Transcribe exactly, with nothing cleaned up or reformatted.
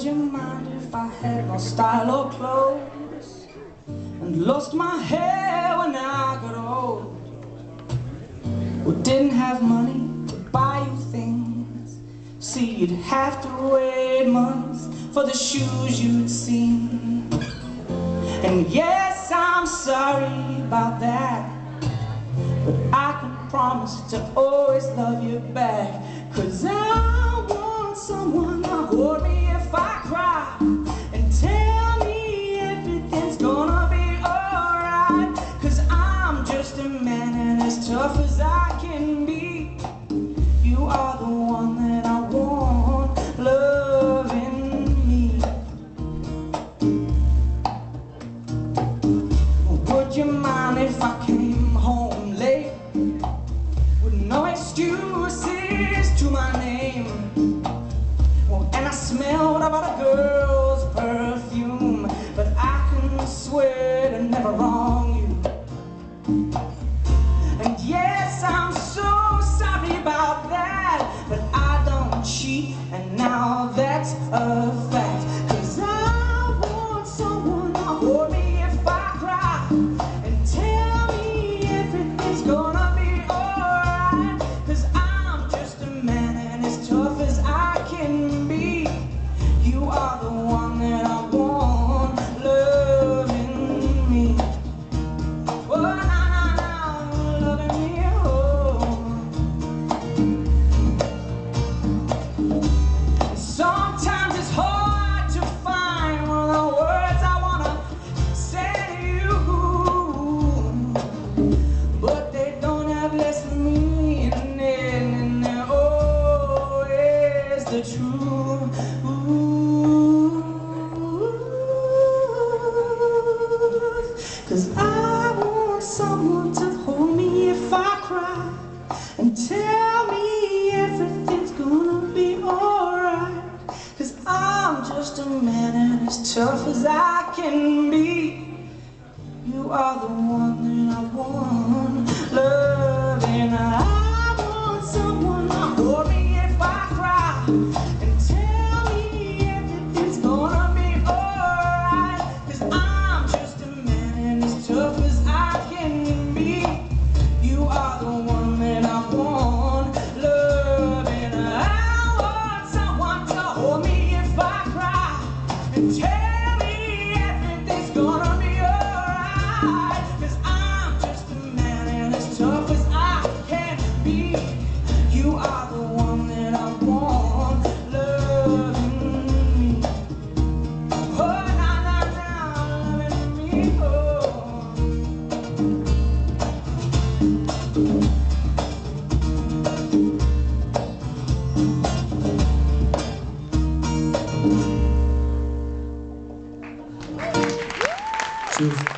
you mind if I had no style or clothes and lost my hair when I got old? Or didn't have money to buy you things, see you'd have to wait months for the shoes you'd seen. And yes, I'm sorry about that, but I can promise to always love you back. 'Cause I want someone to hold me if I cry and tell me everything's gonna be alright. 'Cause I'm just a man and as tough as I can be, you are the one that I want loving me. Would you mind if I came home late with no excuses to my name? Well, and I smelled about a girl's perfume, but I can swear to never wrong you. And yes, I'm so sorry about that, but I don't cheat, and now that's a fact. 'Cause I want someone to hold me if I cry and tell me everything's gonna be alright. 'Cause I'm just a man and as tough as I can be, you are the one that I want loving me. Oh, nah, nah, nah, loving me, oh. Sometimes it's hard to find one of the words I wanna say to you, but they don't have less meaning, and they're always the truth. 'Cause I want someone to hold me if I cry and tell me everything's gonna be alright. 'Cause I'm just a man and as tough as I can be, you are the one that I want loving. I want someone to hold me if I cry and tell me everything's gonna be alright. 'Cause I'm just a man and as tough as I can be, you are the one that I want loving. I want someone to hold me if I cry and tell me everything's gonna be alright. 'Cause I'm just a man and as tough as I can be, you are the one that I want loving me. Oh, nah, nah, nah, loving me, oh. Cheers.